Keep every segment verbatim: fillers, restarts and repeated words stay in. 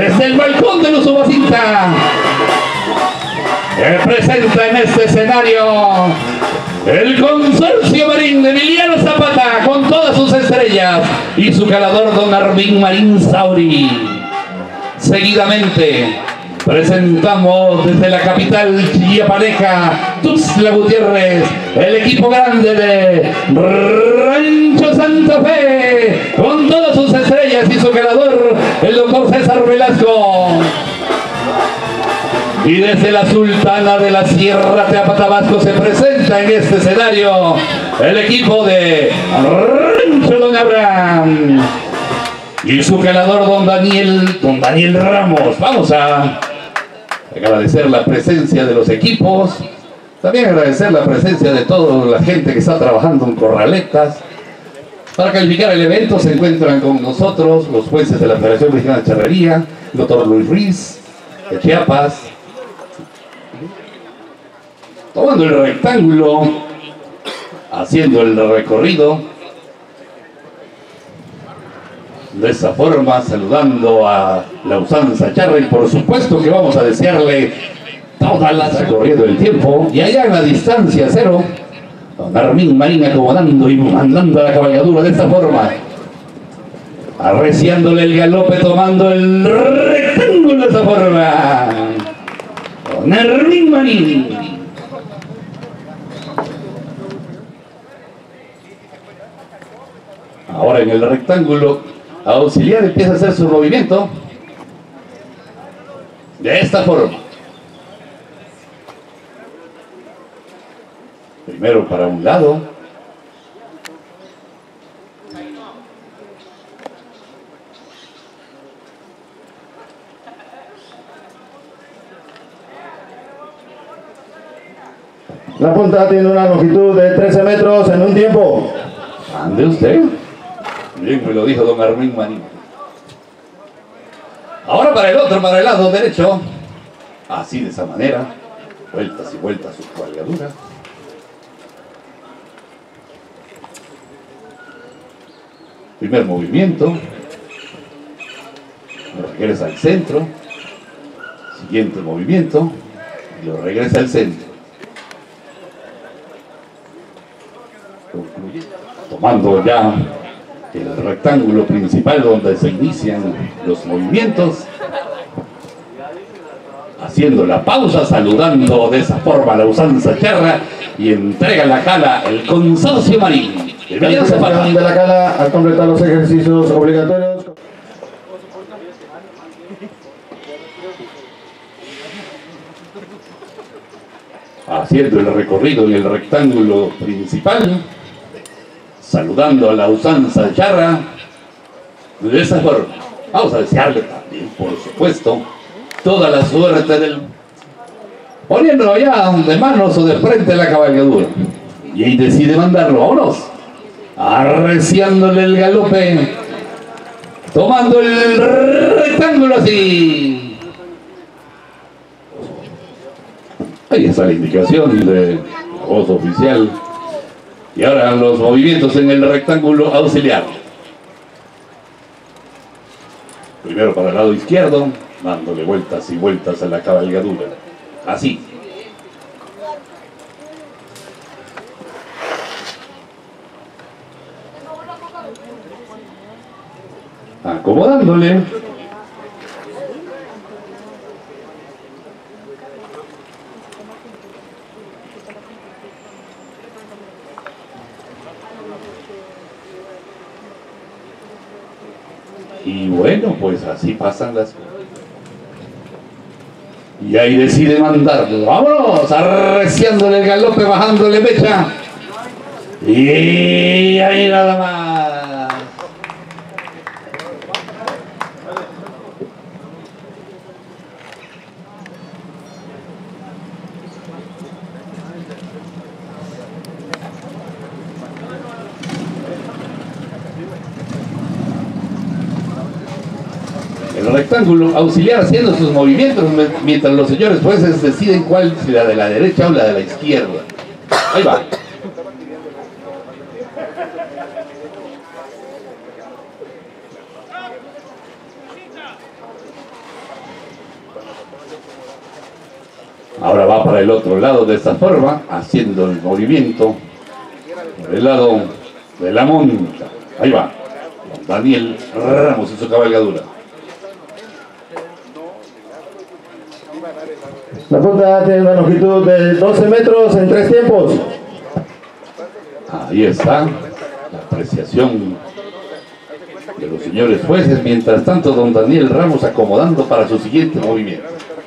desde el balcón de Luzubacinta, que presenta en este escenario el Consorcio Marín de Emiliano Zapata con todas sus estrellas y su calador don Armin Marín Sauri. Seguidamente presentamos desde la capital chiapaneca, Tuxtla Gutiérrez, el equipo grande de Rancho Santa Fe, con todas sus estrellas y su ganador, el doctor César Velasco. Y desde la Sultana de la Sierra Teapa Tabasco se presenta en este escenario el equipo de Rancho Don Abraham y su ganador don Daniel, don Daniel Ramos. Vamos a agradecer la presencia de los equipos, también agradecer la presencia de toda la gente que está trabajando en Corraletas. Para calificar el evento se encuentran con nosotros los jueces de la Federación Mexicana de Charrería, el doctor Luis Ruiz, de Chiapas, tomando el rectángulo, haciendo el recorrido. De esa forma, saludando a la usanza charra, y por supuesto que vamos a desearle toda la recorrido del tiempo. Y allá en la distancia cero, don Armin Marín acomodando y mandando a la cabalgadura de esta forma, arreciándole el galope, tomando el rectángulo de esta forma. Don Armin Marín. Ahora en el rectángulo auxiliar empieza a hacer su movimiento de esta forma. Primero para un lado, la punta tiene una longitud de trece metros en un tiempo. Ande usted. Bien me lo dijo don Armin Marín. Ahora para el otro, para el lado derecho. Así, de esa manera. Vueltas y vueltas su cabalgadura. Primer movimiento. Lo regresa al centro. Siguiente movimiento. Y lo regresa al centro. Concluye. Tomando ya el rectángulo principal donde se inician los movimientos, haciendo la pausa, saludando de esa forma la usanza charra, y entrega la cala el Consorcio Marín. El de la cala al completar los ejercicios obligatorios. Haciendo el recorrido en el rectángulo principal, saludando a la usanza charra de esa forma. Vamos a desearle también, por supuesto, toda la suerte del... poniéndolo ya de manos o de frente a la cabalgadura. Y ahí decide mandarlo, vámonos, arreciándole el galope, tomando el rectángulo así. Ahí está la indicación de la voz oficial. Y ahora los movimientos en el rectángulo auxiliar. Primero para el lado izquierdo, dándole vueltas y vueltas a la cabalgadura. Así. Acomodándole. Y bueno, pues así pasan las cosas. Y ahí decide mandarlo. ¡Vámonos! Arreciándole el galope, bajándole mecha. Y ahí nada más. El rectángulo auxiliar haciendo sus movimientos mientras los señores jueces deciden cuál, si la de la derecha o la de la izquierda. Ahí va. Ahora va para el otro lado de esta forma, haciendo el movimiento por el lado de la monta. Ahí va, Daniel Ramos en su cabalgadura. La punta tiene una longitud de doce metros en tres tiempos. Ahí está la apreciación de los señores jueces. Mientras tanto, don Daniel Ramos acomodando para su siguiente movimiento.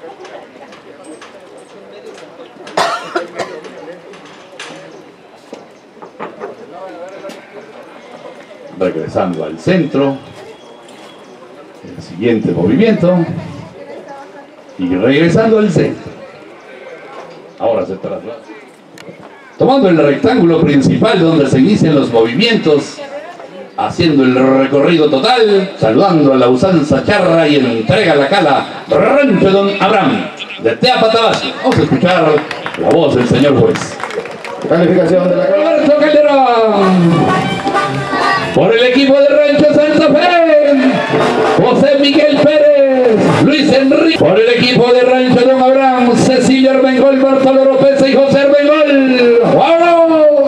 Regresando al centro, el siguiente movimiento, y regresando al centro. Ahora se traslada, tomando el rectángulo principal donde se inician los movimientos, haciendo el recorrido total, saludando a la usanza charra y entrega la cala Rancho Don Abraham de Teapa, Tabasco. Vamos a escuchar la voz del señor juez. Calificación de la Roberto Calderón. Por el equipo de Rancho Santa Fe, José Miguel Pérez, Luis Enrique. Por el equipo de Rancho Don Abraham, Cecilia Armengol, Bartolo López y José Armengol. ¡Wow!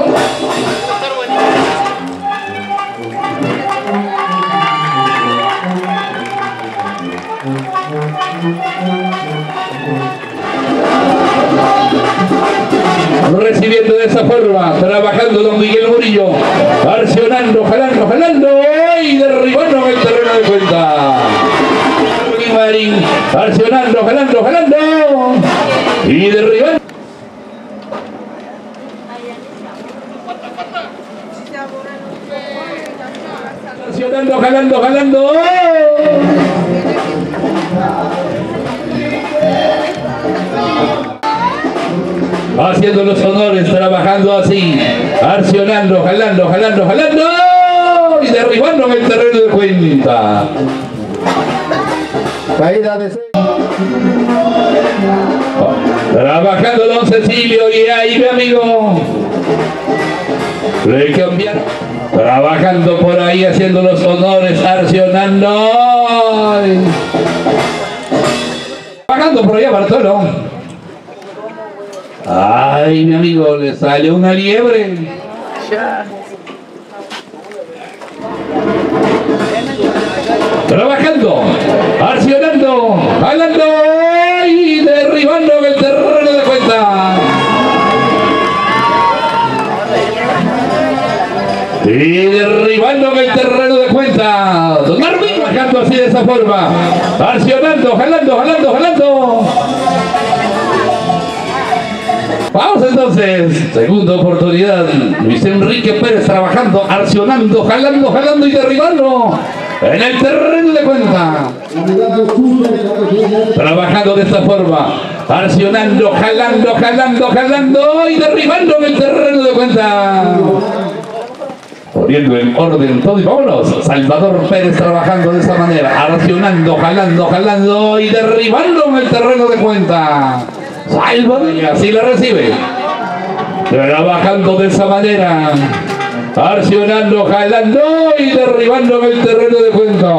Recibiendo de esa forma, trabajando don Miguel Murillo, accionando, jalando, jalando y derribando el terreno de cuenta. Marín, accionando, jalando, jalando y derribando. Accionando, jalando, jalando. Haciendo los honores, trabajando así, accionando, jalando, jalando, jalando y derribando en el terreno de cuenta. caída de seis. Trabajando don Cecilio y ahí mi amigo. Le cambiaron. Trabajando por ahí, haciendo los honores, accionando. Trabajando por allá Bartolo. Ay, mi amigo, le sale una liebre. Trabajando, accionando, jalando y derribando el terreno de cuenta. Y derribando el terreno de cuenta. Don Armin bajando así de esa forma. Accionando, jalando, jalando, jalando. Vamos entonces, segunda oportunidad, Luis Enrique Pérez trabajando, accionando, jalando, jalando y derribando en el terreno de cuenta. Trabajando de esta forma, accionando, jalando, jalando, jalando y derribando en el terreno de cuenta. Poniendo en orden todo y vámonos. Salvador Pérez trabajando de esta manera, accionando, jalando, jalando y derribando en el terreno de cuenta. Salva y así la recibe. Trabajando de esa manera, accionando, jalando y derribando en el terreno de cuenta.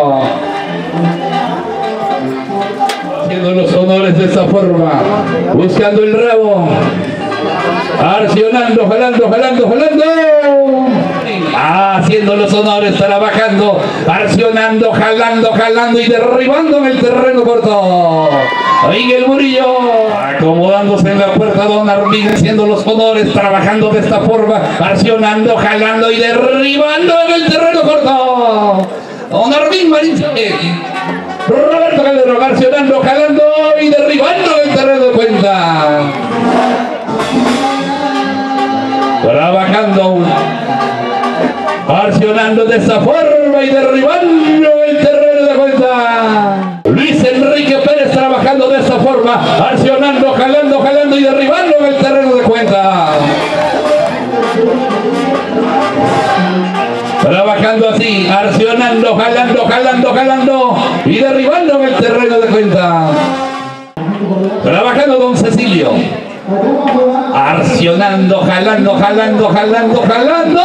Haciendo los honores de esa forma, buscando el rabo, accionando, jalando, jalando, jalando. Haciendo los honores, trabajando, accionando, jalando, jalando y derribando en el terreno corto. Miguel Murillo acomodándose en la puerta, don Armin haciendo los honores, trabajando de esta forma, accionando, jalando y derribando en el terreno corto. Don Armin Marín, Roberto Calderón accionando, jalando y derribando en el terreno de cuenta. Trabajando, accionando de esta forma y derribando el terreno de cuenta. Luis Enrique Pérez trabajando de esta forma, accionando, jalando, jalando y derribando en el terreno de cuenta. Trabajando así, accionando, jalando, jalando, jalando y derribando en el terreno de cuenta. Trabajando don Cecilio. Accionando, jalando, jalando, jalando, jalando.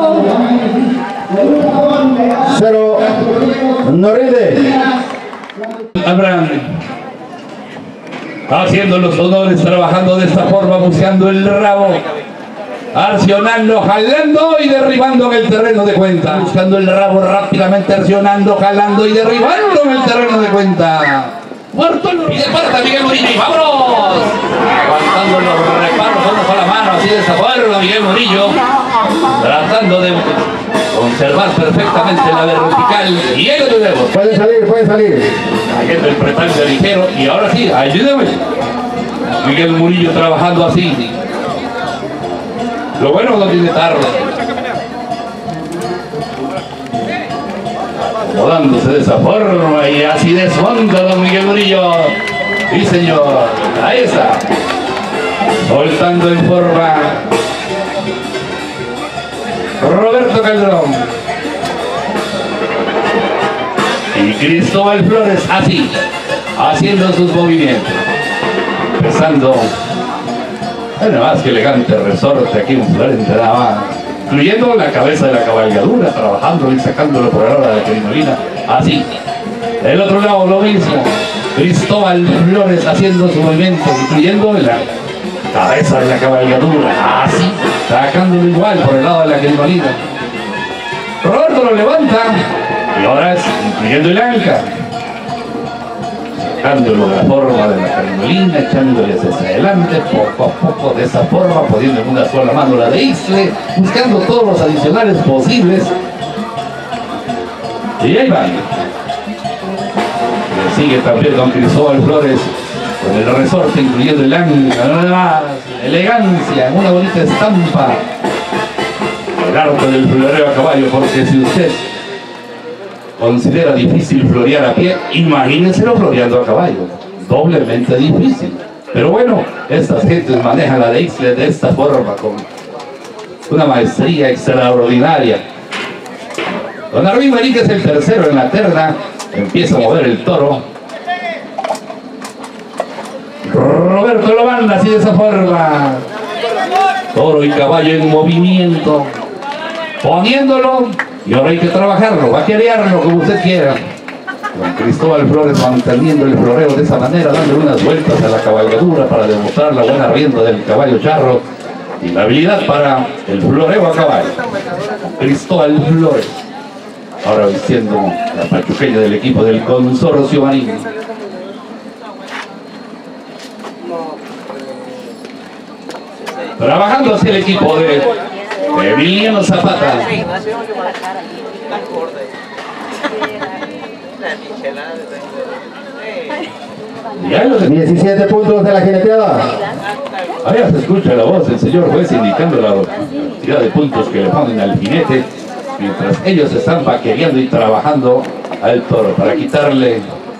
Cero. No rinde. Abraham. haciendo los honores, trabajando de esta forma, buscando el rabo, accionando, jalando y derribando en el terreno de cuenta, buscando el rabo rápidamente, accionando, jalando y derribando en el terreno de cuenta. Muerto el pie de puerta, Miguel Murillo, y vámonos, aguantando los reparos, vamos con la mano, así de esta forma, Miguel Murillo, tratando de conservar perfectamente la vertical, y él de nuevo. Puede salir, puede salir. Cayendo el pretante ligero, y ahora sí, ayúdame. Miguel Murillo trabajando así. Lo bueno no tiene tarde. Acomodándose de esa forma y así desmonta don Miguel Murillo. Sí, señor. Ahí está. Soltando en forma. Roberto Calderón. Y Cristóbal Flores así, haciendo sus movimientos. Empezando. Bueno, más que elegante resorte aquí un Florente nada más. Incluyendo la cabeza de la cabalgadura, trabajando y sacándolo por la hora de la crinolina. Así. Del otro lado lo mismo. Cristóbal Flores haciendo su movimiento, incluyendo la cabeza de la cabalgadura. Así. Sacándolo igual por el lado de la crinolina. Roberto lo levanta. Y ahora es incluyendo el anca. Sacándolo de la forma de la crinolina, echándole hacia adelante, poco a poco, de esa forma, poniendo en una sola mano la de Isle, buscando todos los adicionales posibles. Y ahí van. Le sigue también don Cristóbal Flores con el resorte, incluyendo el anca, nada más, elegancia, una bonita estampa. El arte del floreo a caballo, porque si usted considera difícil florear a pie, imagínenselo floreando a caballo, doblemente difícil. Pero bueno, estas gentes manejan la de Ixle de esta forma, con una maestría extraordinaria. Don Arvin Marín, que es el tercero en la terna, empieza a mover el toro. Roberto lo manda así de esa forma. Toro y caballo en movimiento, poniéndolo. Y ahora hay que trabajarlo, vaquerearlo como usted quiera. Don Cristóbal Flores manteniendo el floreo de esa manera, dándole unas vueltas a la cabalgadura para demostrar la buena rienda del caballo charro y la habilidad para el floreo a caballo. Cristóbal Flores, ahora vistiendo la pachuqueña del equipo del Consorcio Marín. Trabajando hacia el equipo de Emiliano Zapata. diecisiete puntos de la jineteada. Allá se escucha la voz del señor juez indicando la cantidad de puntos que le ponen al jinete, mientras ellos están vaquereando y trabajando al toro para quitarle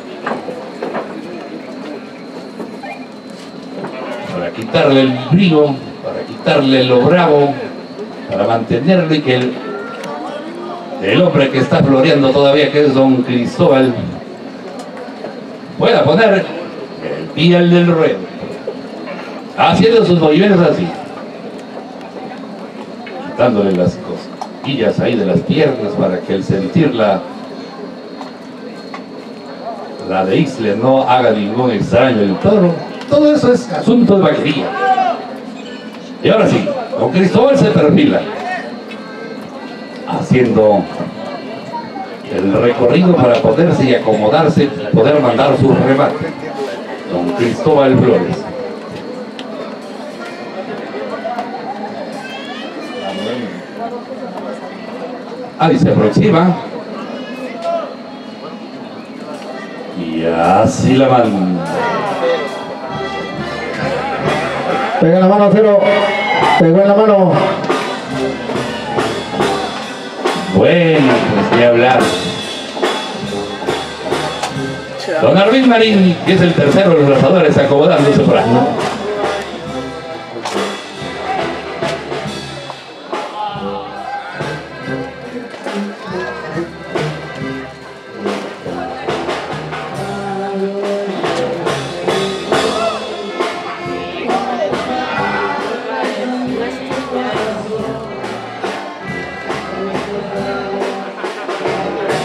para quitarle el brío, para quitarle lo bravo, para mantenerlo, y que el, el hombre que está floreando todavía, que es don Cristóbal, pueda poner el pie al del ruedo, haciendo sus movimientos así, quitándole las cosquillas ahí de las piernas para que el sentir la la de Ixle no haga ningún extraño el toro. Todo eso es asunto de vaquería. Y ahora sí, don Cristóbal se perfila, haciendo el recorrido para poderse y acomodarse y poder mandar su remate. Don Cristóbal Flores. Ahí se aproxima. Y así la manda. Pega la mano, cero. Pegó en la mano. Bueno, pues ni hablar. Don Arvin Marín, que es el tercero de los lanzadores, acomodándose por ahí.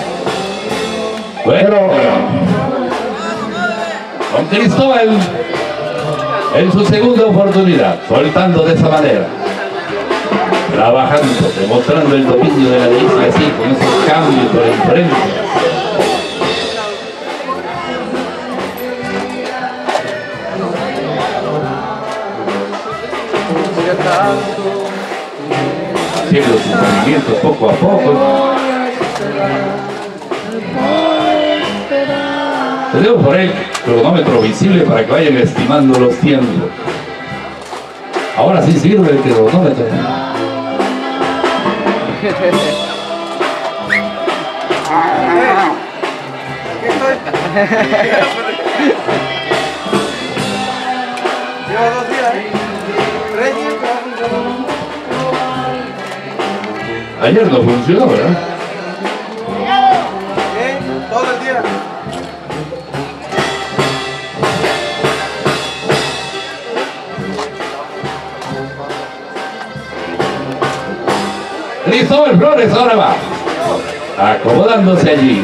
Bueno, don Cristóbal en su segunda oportunidad, soltando de esa manera, trabajando, demostrando el dominio de la delicia así, con esos cambios por enfrente. Haciendo sus movimientos poco a poco. Tenemos por ahí cronómetro visible para que vayan estimando los tiempos. Ahora sí sirve el cronómetro. Lleva dos días, tres días. Ayer no funcionó, ¿verdad? ¿Eh? Todo el día. Cristóbal Flores ahora va acomodándose allí.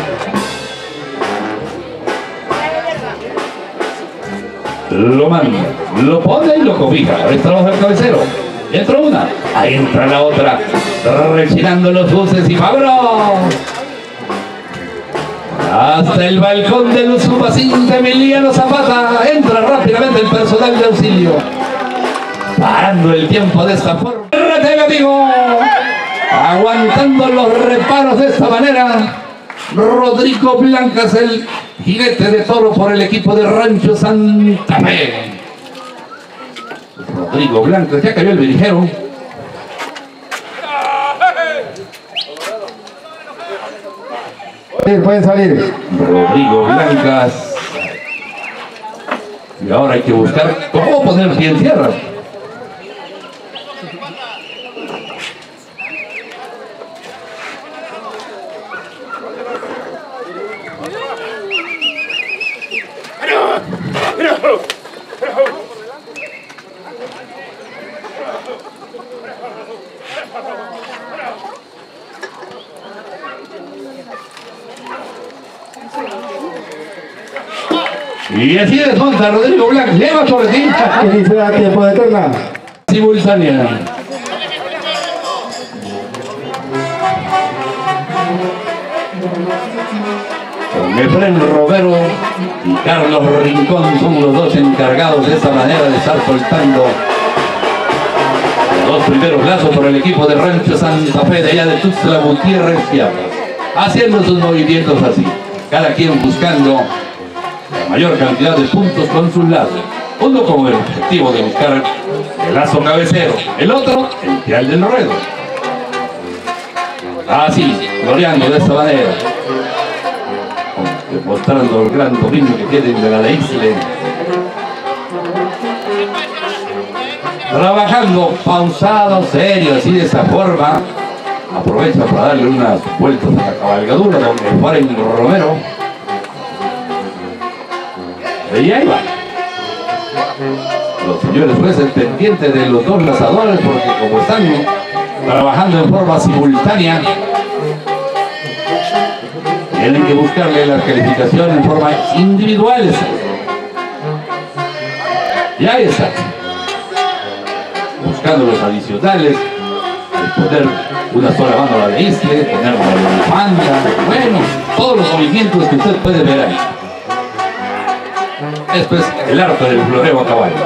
Lo manda, lo pone y lo cobija. Ahora trabaja el cabecero. Entra una, ahí entra la otra, rechinando los buses y Fabro. Hasta el balcón del Usumacinta Emiliano Zapata. Entra rápidamente el personal de auxilio, parando el tiempo de esta forma. ¡Rete, amigo! Aguantando los reparos de esta manera, Rodrigo Blancas, el jinete de toro por el equipo de Rancho Santa Fe. Rodrigo Blancas, ya cayó el virijero. Pueden salir. Rodrigo Blancas. Y ahora hay que buscar cómo poner pie en tierra. Y así desmonta Rodrigo Blanc, lleva sobre ti. ¿Qué dice a tiempo de terna? Simultánea. Efraín Romero y Carlos Rincón son los dos encargados de esta manera de estar soltando los dos primeros lazos por el equipo de Rancho Santa Fe de allá de Tuxtla Gutiérrez, Chiapas, haciendo sus movimientos así, cada quien buscando la mayor cantidad de puntos con sus lazos, uno con el objetivo de buscar el lazo cabecero, el otro el pial del ruedo, así, floreando de esta manera, demostrando el gran dominio que tienen de la de Isle. Trabajando pausado, serio, así de esa forma. Aprovecha para darle unas vueltas a la cabalgadura donde Efraín Romero. Y ahí va. Los señores jueces pendientes de los dos lazadores porque como están trabajando en forma simultánea, tienen que buscarle las calificaciones en forma individuales. Y ahí está. Buscando los adicionales, poner una sola mano a la de Isle, poner la bufanda, bueno, todos los movimientos que usted puede ver ahí. Esto es el arte del floreo a caballo.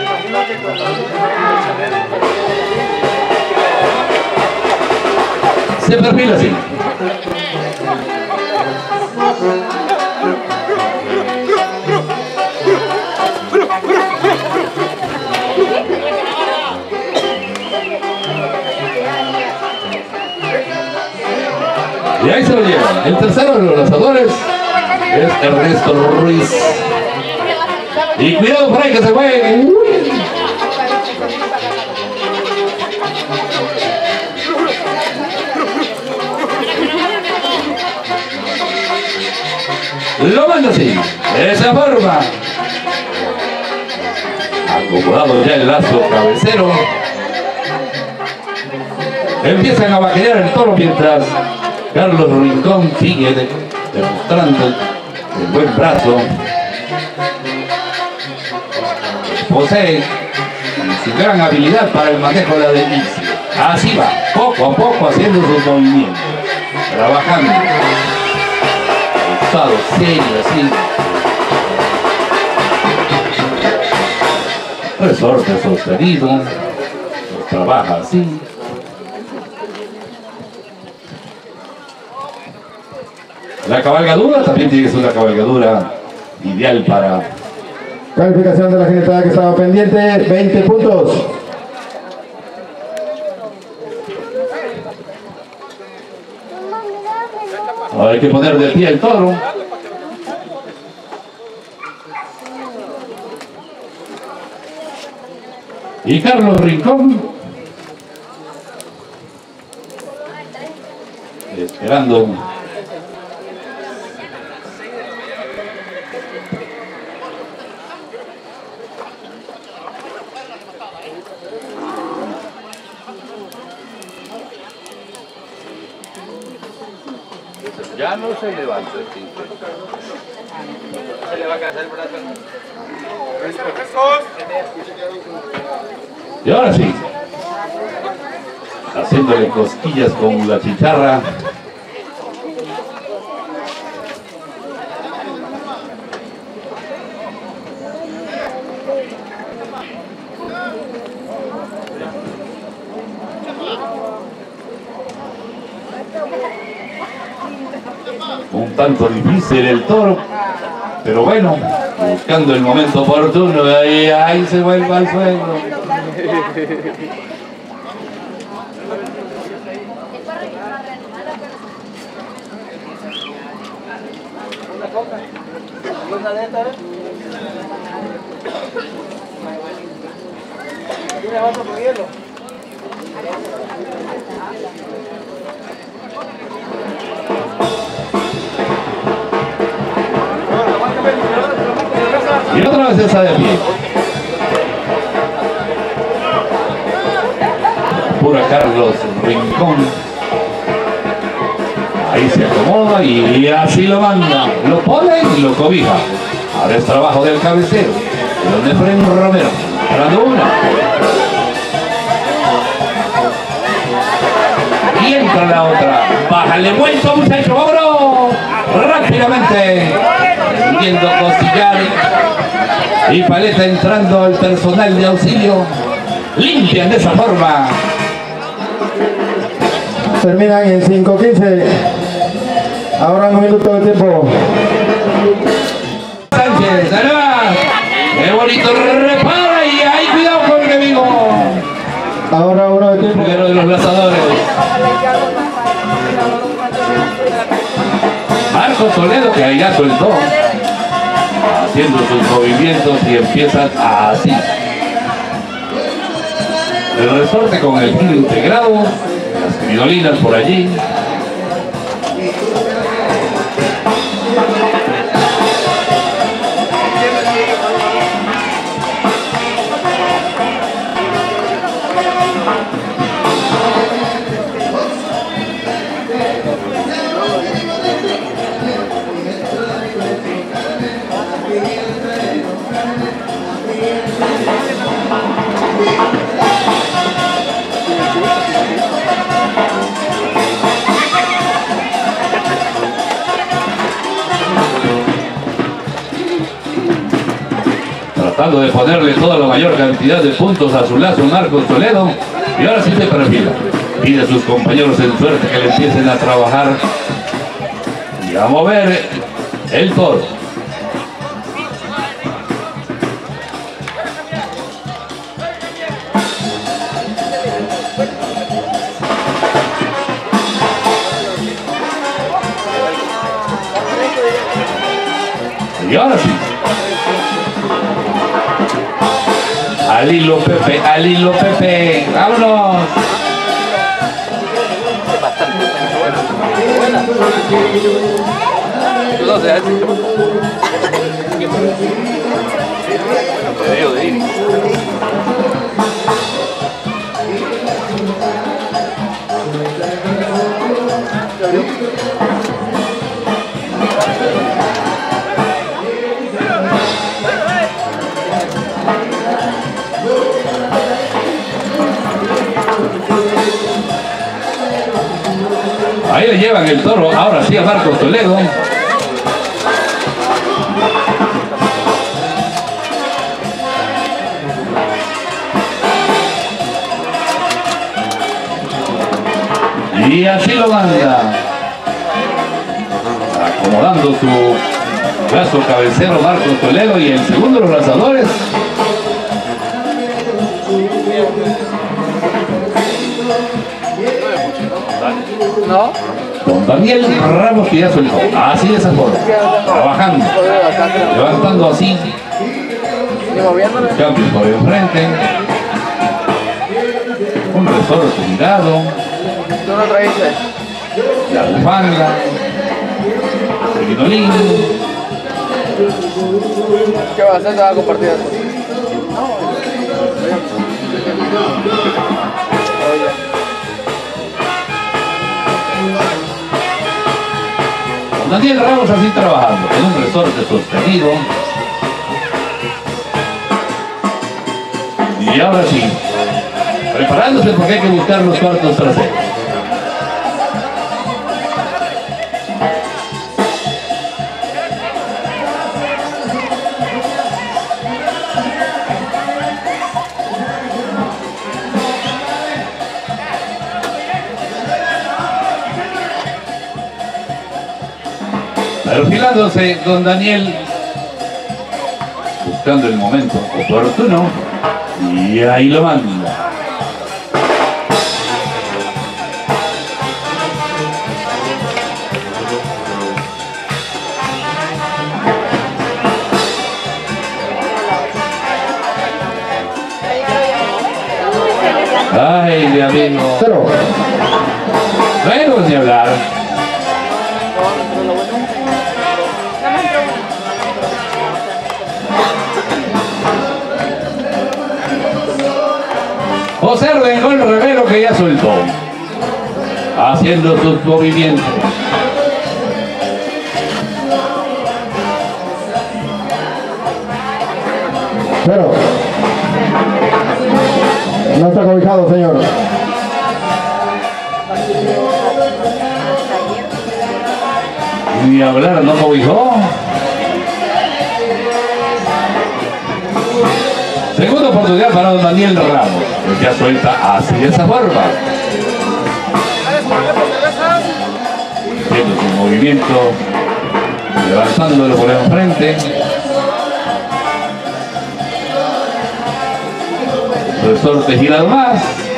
Se perfila así. Y ahí se lo lleva. El tercero de los lanzadores es Ernesto Ruiz. Y cuidado por ahí que se fue. Lo manda así, de esa forma. Acomodado ya el lazo cabecero. Empiezan a vaquear el toro mientras Carlos Rincón sigue de, demostrando el buen brazo. posee y su gran habilidad para el manejo de la delicia. Así va, poco a poco haciendo sus movimientos, trabajando. Estado serio, así. Resorte sostenido, trabaja así. La cabalgadura también tiene que ser una cabalgadura ideal para... Calificación de la jinetada que estaba pendiente, veinte puntos. Ahora hay que poner de pie el toro. Y Carlos Rincón, esperando. Ya no se levanta, sí. Se le va a caer el brazo. Y ahora sí, haciéndole cosquillas con la chicharra. Un tanto difícil el toro, pero bueno, buscando el momento oportuno, ahí, ahí se vuelve al suelo. ¿Tiene vaso con hielo? Y otra vez esa de pie. Pura Carlos Rincón. Ahí se acomoda y así lo manda. Lo pone y lo cobija. Ahora es trabajo del cabecero. De don Efraín Romero. Parando una. Y entra la otra. Bájale vuelto, muchacho. ¡Vámonos! Rápidamente. Viendo costillar. Y paleta entrando al personal de auxilio. Limpian de esa forma. Terminan en cinco quince. Ahora un minuto de tiempo. Sánchez, además. Qué bonito repara y ahí cuidado con el enemigo. Ahora uno de tiempo. Primero de los lanzadores. Marco Toledo, que ahí ya soltó. Haciendo sus movimientos y empiezan así. El resorte con el giro integrado, las crinolinas por allí. Tratando de ponerle toda la mayor cantidad de puntos a su lazo, Marcos Toledo, y ahora sí se perfila. Pide a sus compañeros en suerte que le empiecen a trabajar y a mover el toro. Y ahora sí. Al hilo Pepe, al hilo Pepe, vámonos. Ahí le llevan el toro, ahora sí a Marcos Toledo. Y así lo manda, acomodando su brazo cabecero Marcos Toledo, y el segundo de los lanzadores. ¿No? Don Daniel Ramos, que ya soltó. Así de esa forma, trabajando, levantando así, Y moviéndole. cambios por enfrente, un resorte girado, Tú no traíste. la bufanda, el guinolín. ¿Qué va a hacer? Te va a compartir eso. Don Daniel Ramos así trabajando, en un resorte sostenido. Y ahora sí, preparándose porque hay que buscar los cuartos traseros. Perfilándose don Daniel, buscando el momento oportuno, y ahí lo manda. Ay, mi amigo. Cero. Bueno, ni hablar. José Rengol Rivero, que ya soltó, haciendo sus movimientos. Cero. No está cobijado, señor. Ni hablar, no cobijó. Segunda oportunidad para don Daniel Ramos, que ya suelta así de esa forma. Haciendo su movimiento, levantándolo por enfrente. Resorte girado más.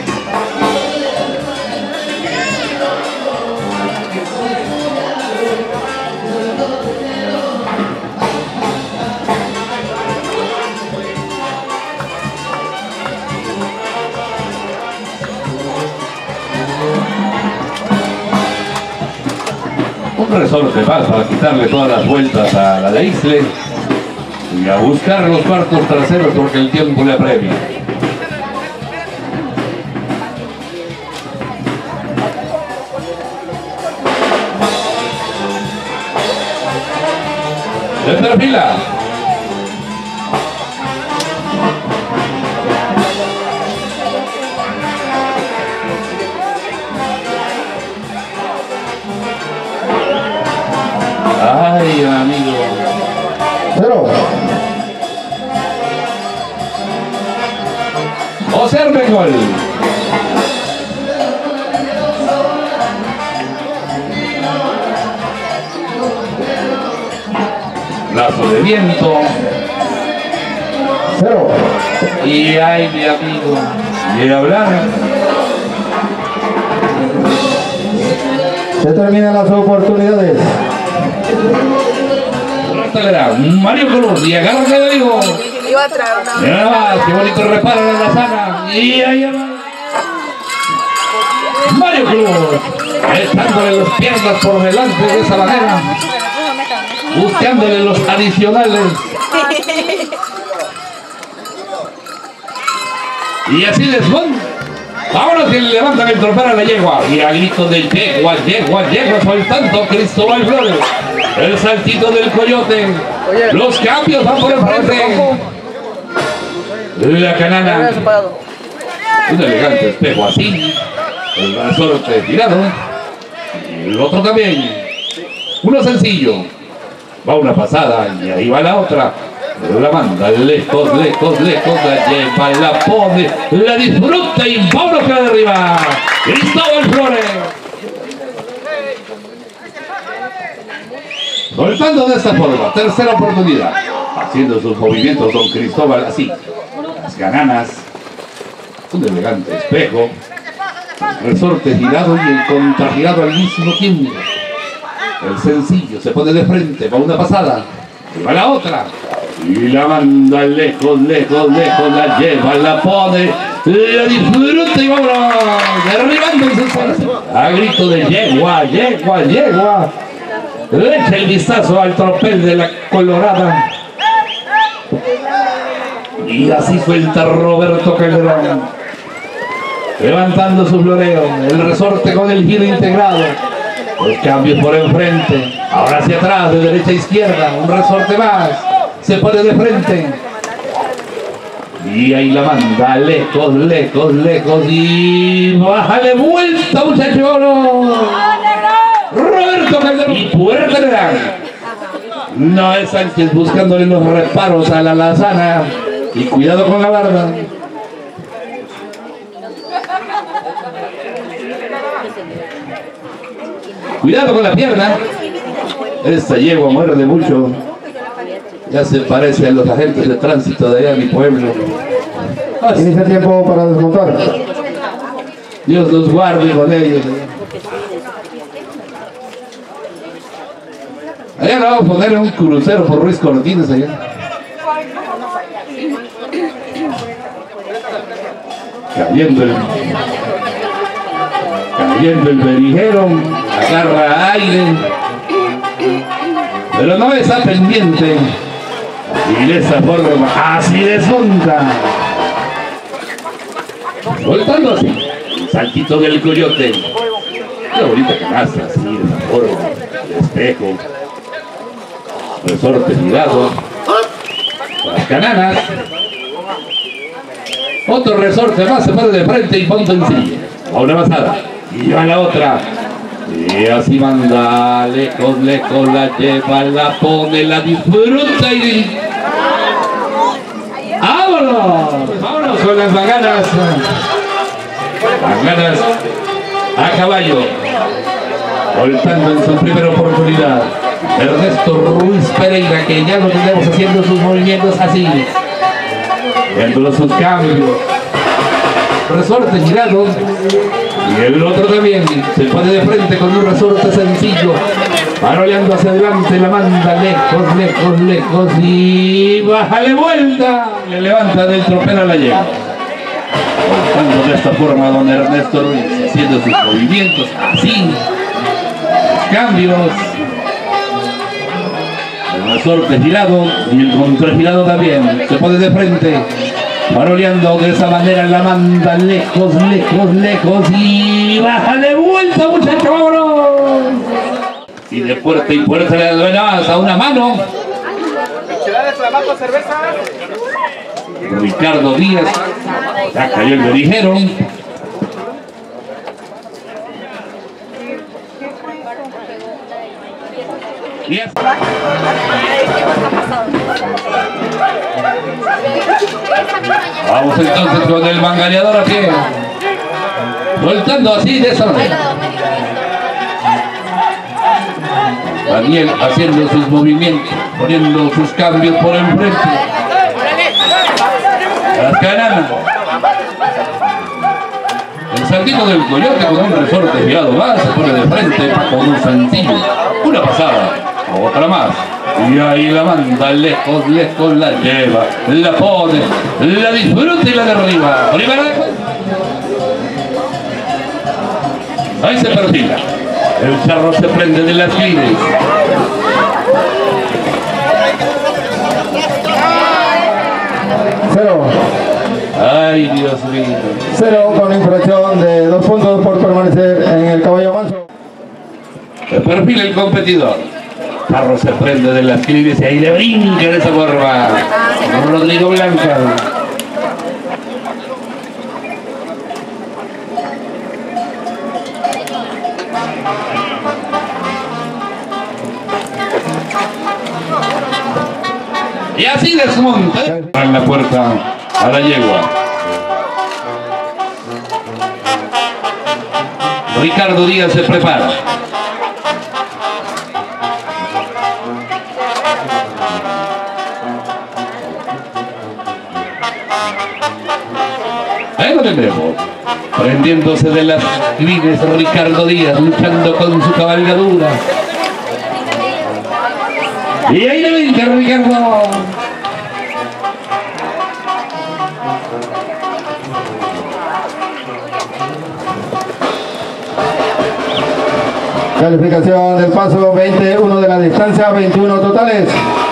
Un resorte más para quitarle todas las vueltas a la de Isle y a buscar los cuartos traseros porque el tiempo le apremia. Tercera fila. Ay, amigo. Cero. José Rengol. Lazo de viento. Cero. Y ay, mi amigo, de hablar. Se terminan las oportunidades. Mario Cruz, y agarra que le digo. Iba a traer una. Mira nada más, qué bonito reparo en la sana. Y ahí va. Mario Cruz, echándole las piernas por delante de esa manera, buscándole los adicionales. Y así les van. Ahora que le levantan el trofeo a la yegua. Y a grito de yegua, yegua, yegua, soltando Cristóbal Flores. El saltito del coyote. Oye, los cambios van por el frente. La canana. Un elegante espejo así. El resorte tirado. El otro también. Uno sencillo. Va una pasada y ahí va la otra. La manda lejos, lejos, lejos, la lleva, la pone, la disfruta y vámonos que la derriba. Cristóbal Flores. Soltando de esta forma, tercera oportunidad. Haciendo sus movimientos don Cristóbal así. Las gananas. Un elegante espejo. El resorte girado y el contragirado al mismo tiempo. El sencillo se pone de frente, va una pasada. Y va la otra. Y la manda lejos, lejos, lejos, la lleva, la pone, la disfruta y vámonos, derribando en sus palas. A grito de yegua, yegua, yegua. Le echa el vistazo al tropel de la Colorada. Y así suelta Roberto Calderón. Levantando su floreo, el resorte con el giro integrado. Los cambios por enfrente, ahora hacia atrás, de derecha a izquierda, un resorte más. Se pone de frente. Y ahí la manda, lejos, lejos, lejos. Y bájale vuelta, muchacho. Roberto Calderón. Y puerta le dan. No es Sánchez buscándole los reparos a la lazana. Y cuidado con la barba. Cuidado con la pierna. Esta yegua muerde mucho. Ya se parece a los agentes de tránsito de allá en mi pueblo. Inicia tiempo para desmontar. Dios los guarde con ellos. Allá le vamos a poner un crucero por Ruiz Cortines allá. Cayendo el... Cayendo el berijero. Agarra aire. Pero no está pendiente. Y de esa forma, así desmonta. Soltando así. El saltito del coyote. Qué bonita canasta, así, de esa forma. El espejo. Resorte girado. Las cananas. Otro resorte más, se pone de frente y ponte sencillo. A una pasada. Y a la otra. Y así manda, lejos, lejos, la lleva, la pone, la disfruta y... ¡Vámonos! ¡Vámonos con las manganas! Manganas a caballo. Soltando en su primera oportunidad. Ernesto Ruiz Pereira, que ya lo tenemos haciendo sus movimientos así. Viendo sus cambios. Resorte girado. Y el otro también se pone de frente con un resorte sencillo. Paroleando hacia adelante, la manda lejos, lejos, lejos. Y bájale vuelta. Le levanta del tropel a la yegua. Voltando de esta forma don Ernesto Ruiz, haciendo sus movimientos así. Cambios. El resorte girado y el contragirado también. Se pone de frente. Paroleando de esa manera, la manda lejos, lejos, lejos. Y bájale vuelta, muchacho, vámonos. Y de puerta y puerta le da a una mano. Ricardo Díaz. Ya cayó el berijero. Díaz. Vamos entonces con el manganeador a pie. Soltando así de esa manera. Daniel haciendo sus movimientos, poniendo sus cambios por enfrente. Las cananas. El saltito del coyote con un resorte girado más se pone de frente con un sencillo. Una pasada, otra más. Y ahí la manda lejos, lejos, la lleva, la pone, la disfruta y la derriba. Primera. Ahí se perfila. El charro se prende de las clines. Cero. Ay, Dios mío. Cero con infracción de dos puntos por permanecer en el caballo manso. Se perfila el competidor. Charro se prende de las clines y ahí le brinca de esa forma. Rodrigo Blanca. Y así desmonta en la puerta a la yegua. Ricardo Díaz se prepara. Ahí lo tenemos. Prendiéndose de las crines, Ricardo Díaz luchando con su cabalgadura. Y ahí le vence Ricardo. Calificación del paso veintiuno de la distancia, veintiuno totales.